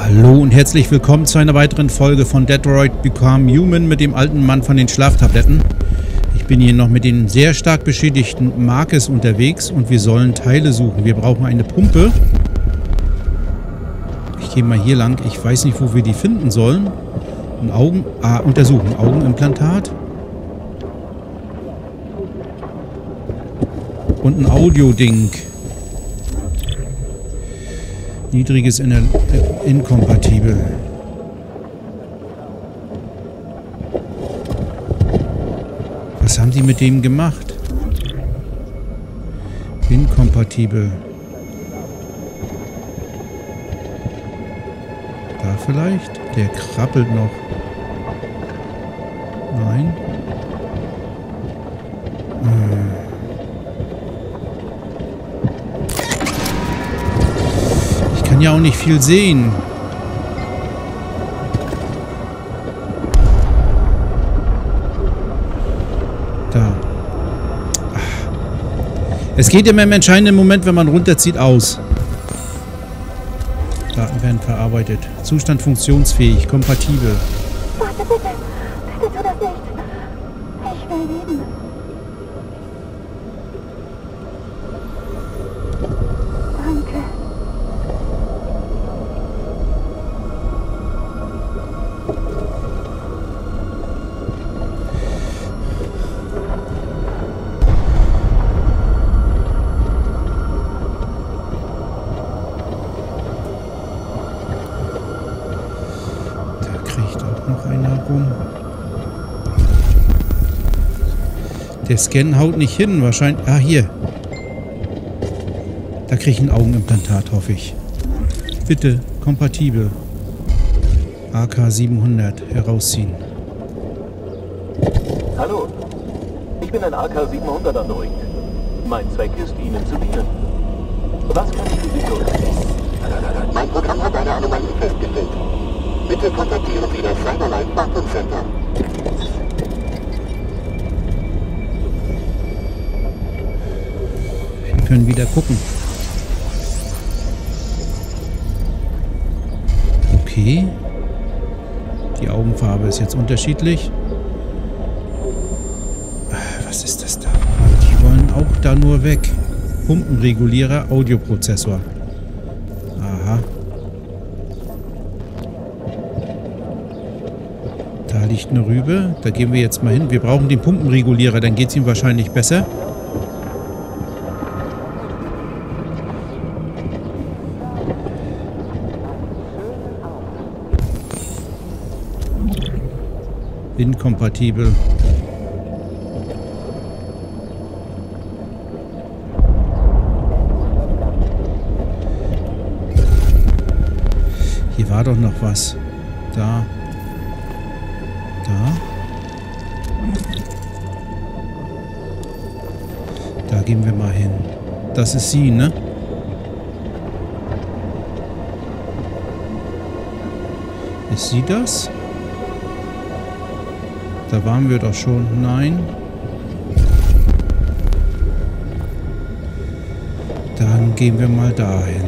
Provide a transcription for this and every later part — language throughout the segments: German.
Hallo und herzlich willkommen zu einer weiteren Folge von Detroit Become Human mit dem alten Mann von den Schlaftabletten. Ich bin hier noch mit den sehr stark beschädigten Marcus unterwegs und wir sollen Teile suchen. Wir brauchen eine Pumpe. Ich gehe mal hier lang. Ich weiß nicht, wo wir die finden sollen. Ein untersuchen. Augenimplantat. Und ein Audio-Ding. Niedriges inkompatibel. Was haben die mit dem gemacht? Inkompatibel. Da vielleicht? Der krabbelt noch. Nein. Ich kann ja auch nicht viel sehen. Da. Es geht immer im entscheidenden Moment, wenn man runterzieht, aus. Daten werden verarbeitet. Zustand funktionsfähig, kompatibel. Warte bitte. Bitte tu das nicht. Ich will leben. Danke. Der Scan haut nicht hin, wahrscheinlich. Ah, hier. Da kriege ich ein Augenimplantat, hoffe ich. Bitte, kompatibel. AK-700 herausziehen. Hallo, ich bin ein AK-700-Android. Mein Zweck ist, Ihnen zu dienen. Was kann ich für Sie tun? Mein Programm hat eine Anomalie festgestellt. Bitte kontaktieren Sie das Cyberlife Wartung Center. Wir können wieder gucken. Okay. Die Augenfarbe ist jetzt unterschiedlich. Was ist das da? Die wollen auch da nur weg. Pumpenregulierer, Audioprozessor. Aha. Da liegt eine Rübe. Da gehen wir jetzt mal hin. Wir brauchen den Pumpenregulierer, dann geht es ihm wahrscheinlich besser. Inkompatibel. Hier war doch noch was. Da. Da. Da gehen wir mal hin. Das ist sie, ne? Ist sie das? Da waren wir doch schon. Nein. Dann gehen wir mal dahin.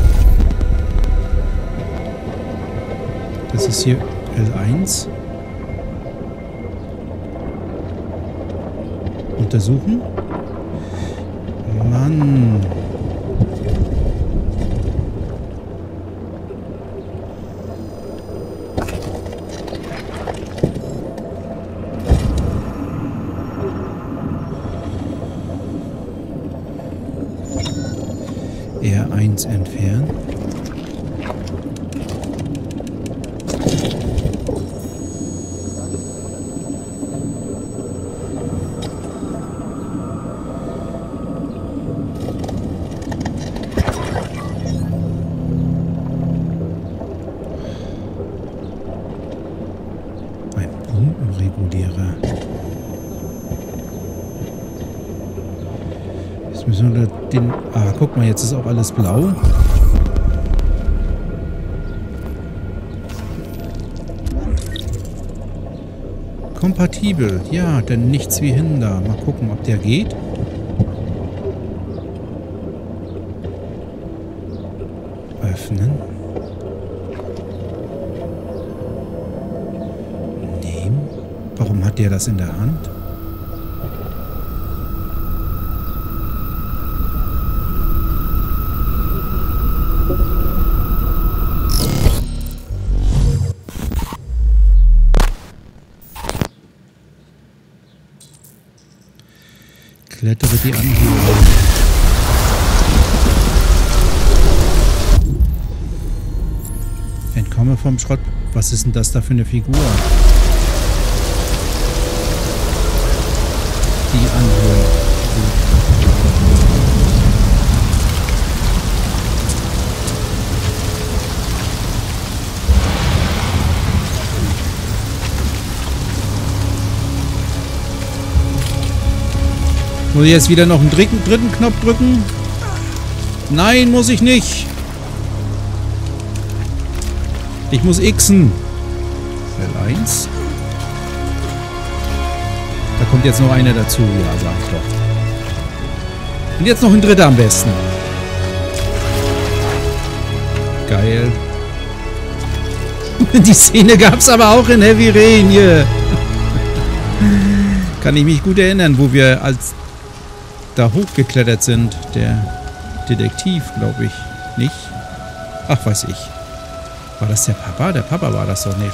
Das ist hier L1. Untersuchen. Mann. R1 entfernen. Ein Pumpenregulierer. Jetzt müssen wir den... Ah, guck mal, jetzt ist auch alles blau. Kompatibel. Ja, denn nichts wie Hinder. Mal gucken, ob der geht. öffnen. Hat der das in der Hand? Klettere die Anhöhe. Entkomme vom Schrott. Was ist denn das da für eine Figur? Die Anhöhe. Muss ich jetzt wieder noch einen dritten Knopf drücken? Nein, muss ich nicht. Ich muss xen. L1. Da kommt jetzt noch einer dazu. Ja, sag ich doch. Und jetzt noch ein dritter am besten. Geil. Die Szene gab es aber auch in Heavy Rain hier. Kann ich mich gut erinnern, wo wir als da hochgeklettert sind. Der Detektiv, glaube ich. Nicht? Ach, weiß ich. War das der Papa? Der Papa war das doch nicht.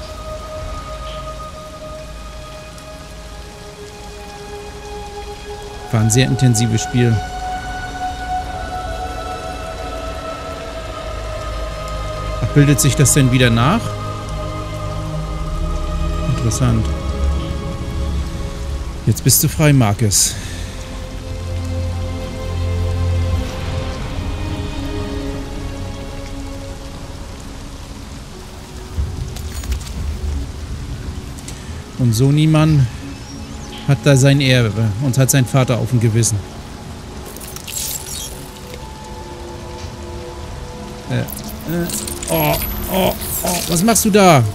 War ein sehr intensives Spiel. Ach, bildet sich das denn wieder nach? Interessant. Jetzt bist du frei, Marcus. Und so niemand hat da sein Erbe und hat seinen Vater auf dem Gewissen. Oh, was machst du da?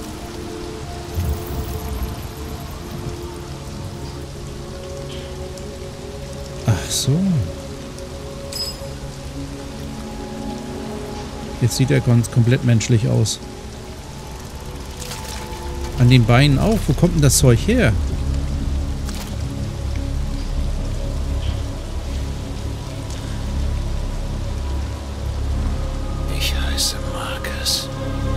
Ach so. Jetzt sieht er ganz komplett menschlich aus. An den Beinen auch. Wo kommt denn das Zeug her? Ich heiße Marcus.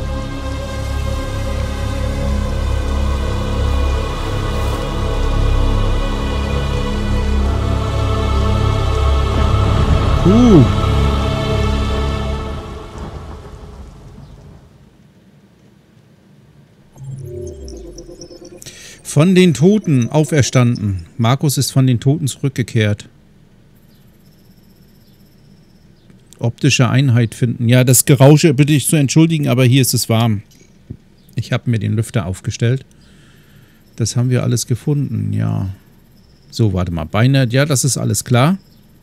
Von den Toten auferstanden. Marcus ist von den Toten zurückgekehrt. Optische Einheit finden. Ja, das Gerausche bitte ich zu entschuldigen, aber hier ist es warm. Ich habe mir den Lüfter aufgestellt. Das haben wir alles gefunden, ja. So, warte mal. Beine, ja, das ist alles klar.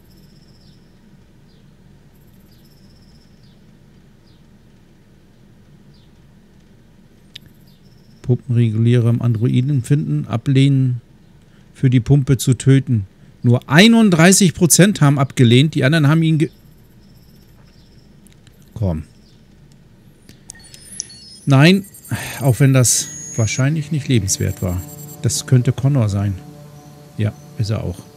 Pumpenregulierer im Androiden finden, ablehnen, für die Pumpe zu töten. Nur 31% haben abgelehnt, die anderen haben ihn Komm. Nein, auch wenn das wahrscheinlich nicht lebenswert war. Das könnte Connor sein. Ja, ist er auch.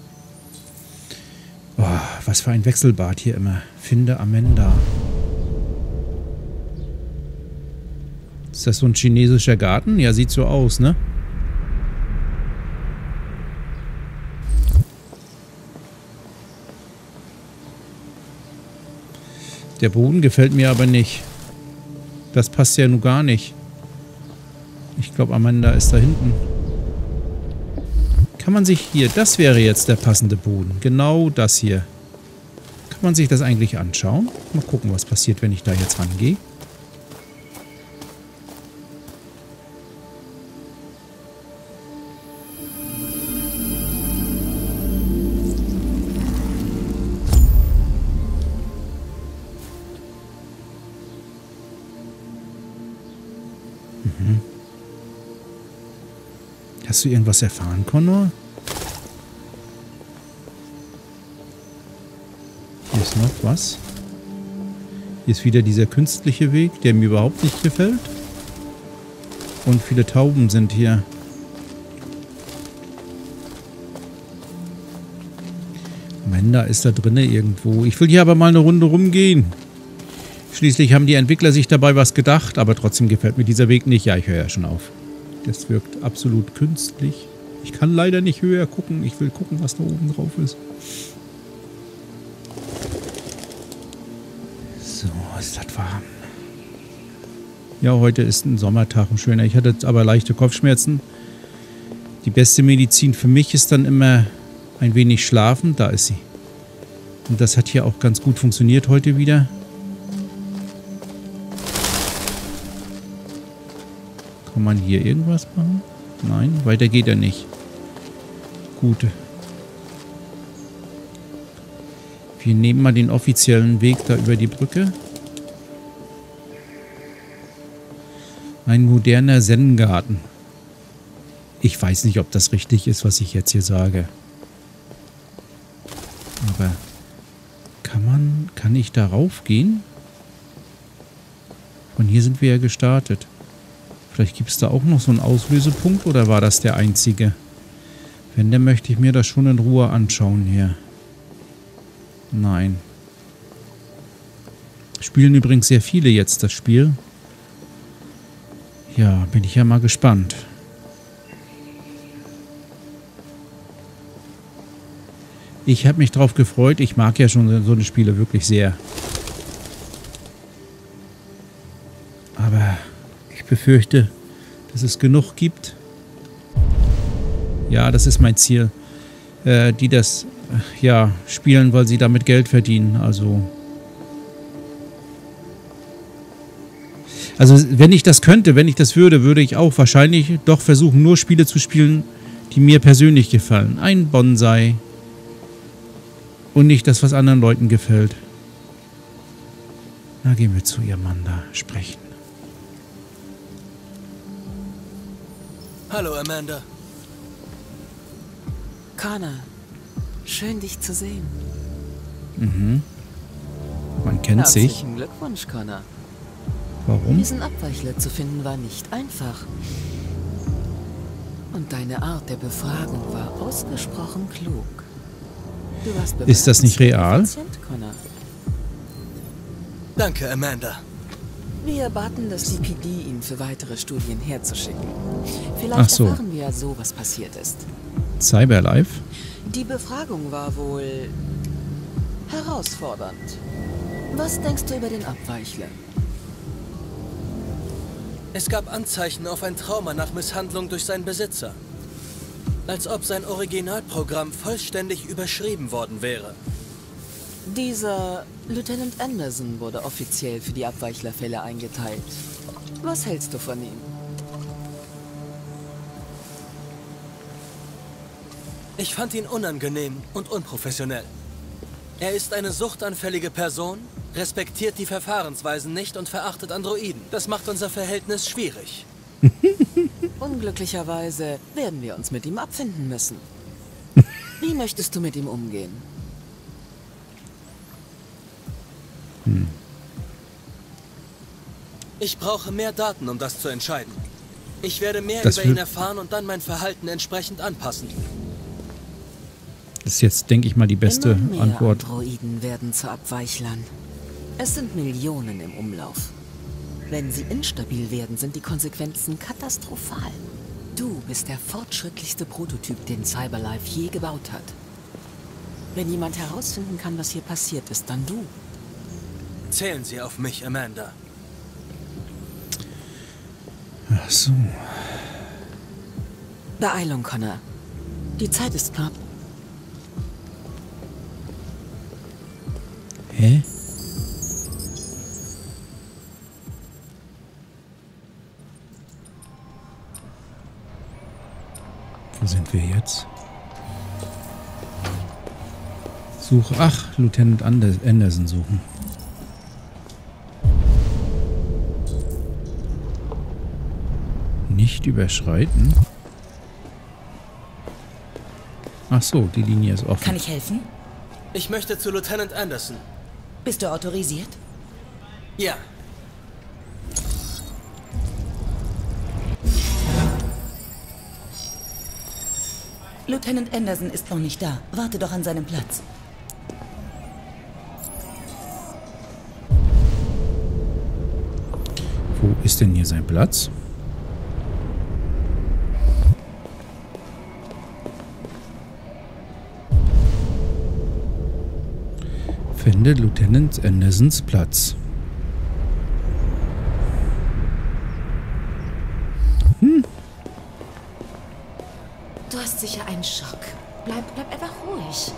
Oh, was für ein Wechselbad hier immer. Finde Amanda. Ist das so ein chinesischer Garten? Ja, sieht so aus, ne? Der Boden gefällt mir aber nicht. Das passt ja nun gar nicht. Ich glaube, Amanda ist da hinten. Kann man sich hier... Das wäre jetzt der passende Boden. Genau das hier. Kann man sich das eigentlich anschauen? Mal gucken, was passiert, wenn ich da jetzt rangehe. Hast du irgendwas erfahren, Connor? Hier ist noch was. Hier ist wieder dieser künstliche Weg, der mir überhaupt nicht gefällt. Und viele Tauben sind hier. Amanda ist da drinne irgendwo. Ich will hier aber mal eine Runde rumgehen. Schließlich haben die Entwickler sich dabei was gedacht, aber trotzdem gefällt mir dieser Weg nicht. Ja, ich höre ja schon auf. Das wirkt absolut künstlich. Ich kann leider nicht höher gucken. Ich will gucken, was da oben drauf ist. So, ist das warm. Ja, heute ist ein Sommertag, ein schöner. Ich hatte jetzt aber leichte Kopfschmerzen. Die beste Medizin für mich ist dann immer ein wenig schlafen. Da ist sie. Und das hat hier auch ganz gut funktioniert heute wieder. Kann man hier irgendwas machen? Nein, weiter geht er nicht. Gut. Wir nehmen mal den offiziellen Weg da über die Brücke. Ein moderner Zen-Garten. Ich weiß nicht, ob das richtig ist, was ich jetzt hier sage. Aber kann ich darauf gehen? Von hier sind wir ja gestartet. Vielleicht gibt es da auch noch so einen Auslösepunkt oder war das der einzige? Wenn, dann möchte ich mir das schon in Ruhe anschauen hier. Nein. Spielen übrigens sehr viele jetzt das Spiel. Ja, bin ich ja mal gespannt. Ich habe mich drauf gefreut. Ich mag ja schon so eine Spiele wirklich sehr. Aber ich befürchte, dass es genug gibt. Ja, das ist mein Ziel. Die das ja spielen, weil sie damit Geld verdienen. Also wenn ich das könnte, wenn ich das würde ich auch wahrscheinlich doch versuchen, nur Spiele zu spielen, die mir persönlich gefallen. Ein Bonsai. Und nicht das, was anderen Leuten gefällt. Na, gehen wir zu Amanda sprechen. Hallo, Amanda. Connor, schön dich zu sehen. Mhm. Man kennt sich. Herzlichen Glückwunsch, Connor. Warum? Diesen Abweichler zu finden war nicht einfach. Und deine Art der Befragung war ausgesprochen klug. Du warst Ist das nicht real? Connor. Danke, Amanda. Wir baten das DPD, ihn für weitere Studien herzuschicken. Vielleicht erfahren wir ja so, was passiert ist. Cyberlife? Die Befragung war wohl herausfordernd. Was denkst du über den Abweichler? Es gab Anzeichen auf ein Trauma nach Misshandlung durch seinen Besitzer. Als ob sein Originalprogramm vollständig überschrieben worden wäre. Dieser Lieutenant Anderson wurde offiziell für die Abweichlerfälle eingeteilt. Was hältst du von ihm? Ich fand ihn unangenehm und unprofessionell. Er ist eine suchtanfällige Person, respektiert die Verfahrensweisen nicht und verachtet Androiden. Das macht unser Verhältnis schwierig. Unglücklicherweise werden wir uns mit ihm abfinden müssen. Wie möchtest du mit ihm umgehen? Ich brauche mehr Daten, um das zu entscheiden. Ich werde mehr über ihn erfahren und dann mein Verhalten entsprechend anpassen. Das ist jetzt, denke ich mal, die beste Immer mehr Antwort. Androiden werden zu Abweichlern. Es sind Millionen im Umlauf. Wenn sie instabil werden, sind die Konsequenzen katastrophal. Du bist der fortschrittlichste Prototyp, den Cyberlife je gebaut hat. Wenn jemand herausfinden kann, was hier passiert ist, dann du. Zählen Sie auf mich, Amanda. Ach so. Beeilung, Connor. Die Zeit ist knapp. Hä? Wo sind wir jetzt? Lieutenant Anderson suchen. Nicht überschreiten. Ach so, die Linie ist offen. Kann ich helfen? Ich möchte zu Lieutenant Anderson. Bist du autorisiert? Ja. Lieutenant Anderson ist noch nicht da. Warte doch an seinem Platz. ist denn hier sein Platz? Finde Lieutenant Andersons Platz. Du hast sicher einen Schock. Bleib einfach ruhig.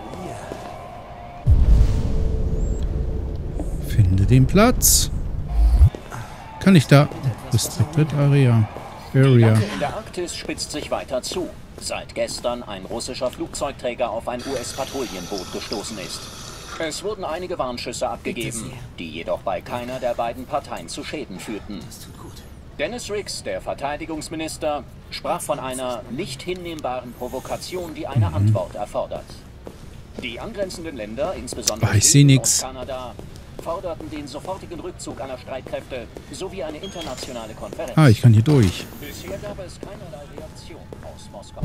Finde den Platz. Kann ich da? Restricted Area. Die Lage in der Arktis spitzt sich weiter zu. Seit gestern ein russischer Flugzeugträger auf ein US-Patrouillenboot gestoßen ist. Es wurden einige Warnschüsse abgegeben, die jedoch bei keiner der beiden Parteien zu Schäden führten. Dennis Riggs, der Verteidigungsminister, sprach von einer nicht hinnehmbaren Provokation, die eine Antwort erfordert. Die angrenzenden Länder, insbesondere Schweden und Kanada, forderten den sofortigen Rückzug aller Streitkräfte sowie eine internationale Konferenz. Ah, ich kann hier durch. Bisher gab es keinerlei Reaktion aus Moskau.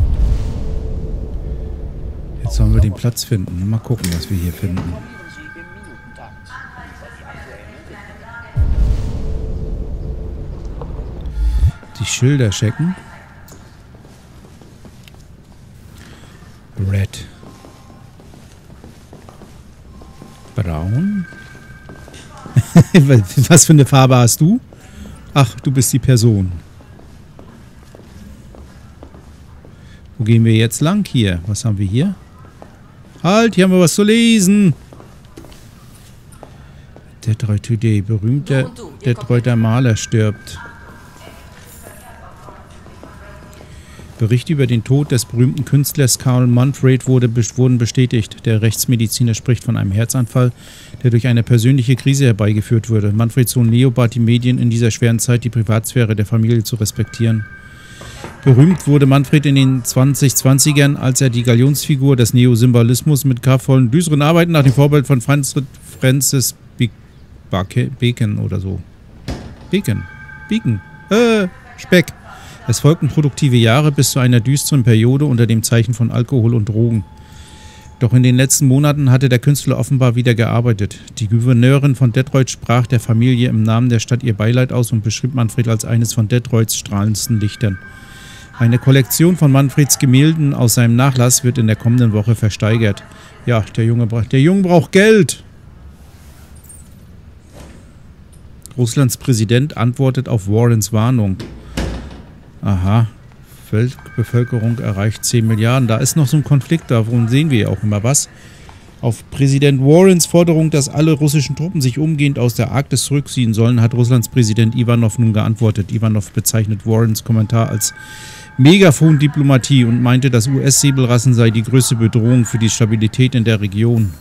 Jetzt sollen wir den Platz finden. Mal gucken, was wir hier finden. Informieren Sie im Minutentakt über die aktuellen Entwicklungen. Die Schilder checken. Red. Braun. Was für eine Farbe hast du? Ach, du bist die Person. Wo gehen wir jetzt lang hier? Was haben wir hier? Halt, hier haben wir was zu lesen. Detroit Today. Berühmter Detroiter Maler stirbt. Bericht über den Tod des berühmten Künstlers Carl Manfred wurden bestätigt. Der Rechtsmediziner spricht von einem Herzanfall, der durch eine persönliche Krise herbeigeführt wurde. Manfreds Sohn Leo bat die Medien in dieser schweren Zeit, die Privatsphäre der Familie zu respektieren. Berühmt wurde Manfred in den 2020ern, als er die Galionsfigur des Neosymbolismus mit kraftvollen, düsteren Arbeiten nach dem Vorbild von Francis Bacon oder so. Bacon. Speck. Es folgten produktive Jahre bis zu einer düsteren Periode unter dem Zeichen von Alkohol und Drogen. Doch in den letzten Monaten hatte der Künstler offenbar wieder gearbeitet. Die Gouverneurin von Detroit sprach der Familie im Namen der Stadt ihr Beileid aus und beschrieb Manfred als eines von Detroits strahlendsten Lichtern. Eine Kollektion von Manfreds Gemälden aus seinem Nachlass wird in der kommenden Woche versteigert. Ja, der Junge braucht Geld. Russlands Präsident antwortet auf Warrens Warnung. Aha, Weltbevölkerung erreicht 10 Milliarden. Da ist noch so ein Konflikt, davon sehen wir ja auch immer was. Auf Präsident Warrens Forderung, dass alle russischen Truppen sich umgehend aus der Arktis zurückziehen sollen, hat Russlands Präsident Ivanov nun geantwortet. Ivanov bezeichnet Warrens Kommentar als Megafon-Diplomatie und meinte, dass US-Säbelrassen sei die größte Bedrohung für die Stabilität in der Region.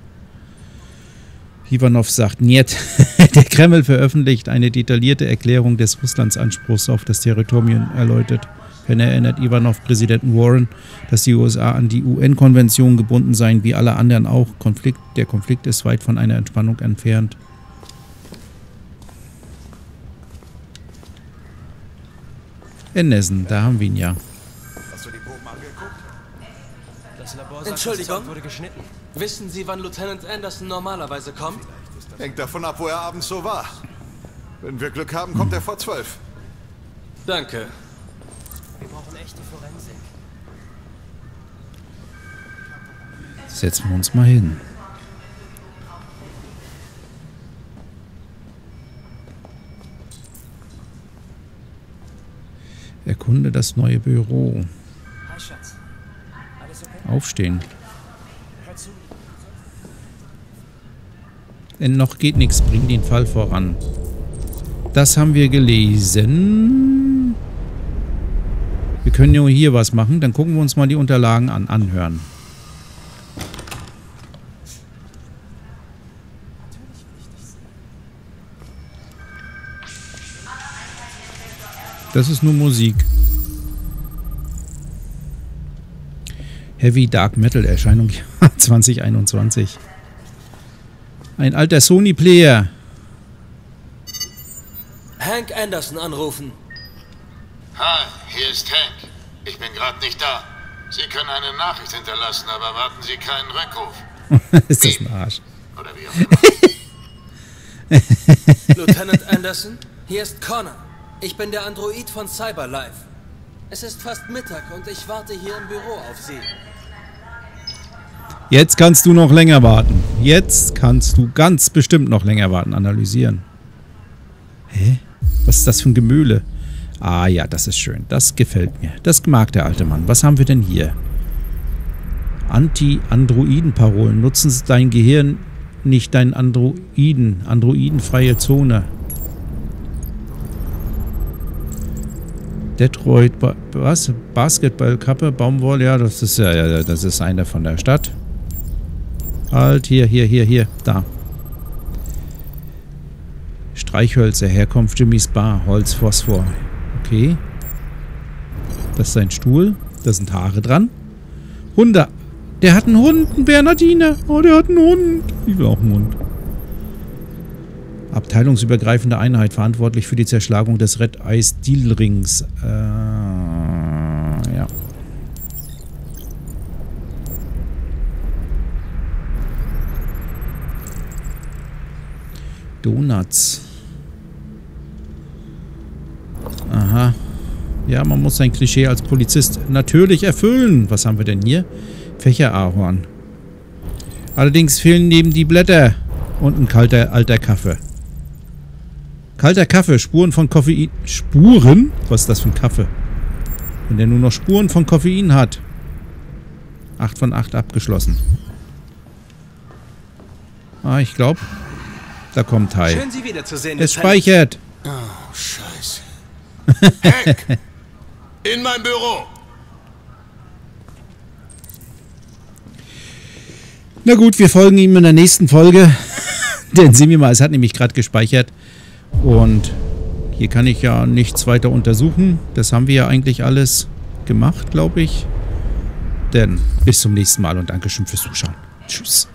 Ivanov sagt, niet. Der Kreml veröffentlicht eine detaillierte Erklärung des Russlandsanspruchs auf das Territorium erläutert. Wenn erinnert Ivanov Präsidenten Warren, dass die USA an die UN-Konvention gebunden seien, wie alle anderen auch. Der Konflikt ist weit von einer Entspannung entfernt. Anderson, da haben wir ihn ja. Hast du die Proben angeguckt? Das Labor sagt, Entschuldigung, wurde geschnitten. Wissen Sie, wann Lieutenant Anderson normalerweise kommt? Hängt davon ab, wo er abends so war. Wenn wir Glück haben, kommt er vor 12. Danke. Wir brauchen echte Forensik. Setzen wir uns mal hin. Erkunde das neue Büro. Hi, Schatz. Alles okay? Aufstehen. Hör zu. Denn noch geht nichts, bring den Fall voran. Das haben wir gelesen. Wir können nur hier was machen, dann gucken wir uns mal die Unterlagen anhören. Das ist nur Musik. Heavy Dark Metal Erscheinung 2021. Ein alter Sony-Player. Hank Anderson anrufen. Hi, hier ist Hank. Ich bin gerade nicht da. Sie können eine Nachricht hinterlassen, aber warten Sie keinen Rückruf. Ist das ein Arsch. Oder wie auch immer. Lieutenant Anderson? Hier ist Connor. Ich bin der Android von Cyberlife. Es ist fast Mittag und ich warte hier im Büro auf Sie. Jetzt kannst du noch länger warten. Jetzt kannst du ganz bestimmt noch länger warten. Analysieren. Hä? Was ist das für ein Gemühle? Ah ja, das ist schön. Das gefällt mir. Das mag der alte Mann. Was haben wir denn hier? Anti-Androiden-Parolen. Nutzen Sie dein Gehirn, nicht dein Androiden. Androidenfreie Zone. Detroit, was? Basketballkappe, Baumwolle, ja, das ist das ist einer von der Stadt. Halt, hier, da. Streichhölzer, Herkunft Jimmys Bar, Holz, Phosphor. Okay. Das ist ein Stuhl, da sind Haare dran. Hunde. Der hat einen Hund, ein Bernardiner. Oh, der hat einen Hund. Ich will auch einen Hund. Abteilungsübergreifende Einheit, verantwortlich für die Zerschlagung des Red Ice Deal Rings. Ja. Donuts. Aha. Ja, man muss sein Klischee als Polizist natürlich erfüllen. Was haben wir denn hier? Fächerahorn. Allerdings fehlen neben die Blätter und ein kalter alter Kaffee. Kalter Kaffee, Spuren von Koffein. Spuren? Was ist das für ein Kaffee? Wenn der nur noch Spuren von Koffein hat. 8 von 8 abgeschlossen. Ah, ich glaube, da kommt Teil. Schön, Sie wiederzusehen. Es speichert. Oh, Scheiße. Hank! In mein Büro! Na gut, wir folgen ihm in der nächsten Folge. Denn sehen wir mal, es hat nämlich gerade gespeichert. Und hier kann ich ja nichts weiter untersuchen. Das haben wir ja eigentlich alles gemacht, glaube ich. Denn bis zum nächsten Mal und Dankeschön fürs Zuschauen. Tschüss.